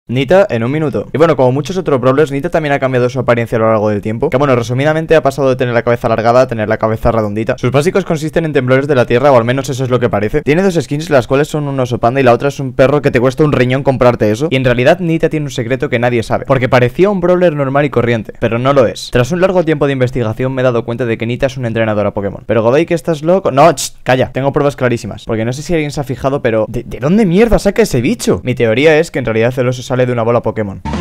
Nita en un minuto. Y bueno, como muchos otros brawlers, Nita también ha cambiado su apariencia a lo largo del tiempo. Que bueno, resumidamente ha pasado de tener la cabeza alargada a tener la cabeza redondita. Sus básicos consisten en temblores de la tierra, o al menos eso es lo que parece. Tiene dos skins, las cuales son un oso panda y la otra es un perro que te cuesta un riñón comprarte eso. Y en realidad Nita tiene un secreto que nadie sabe, porque parecía un brawler normal y corriente, pero no lo es. Tras un largo tiempo de investigación me he dado cuenta de que Nita es una entrenadora Pokémon. Pero Godai, que estás loco. No, calla, tengo pruebas clarísimas. Porque no sé si alguien se ha fijado, pero ¿de dónde mierda saca ese bicho? Mi teoría es que en realidad el oso sale de una bola Pokémon.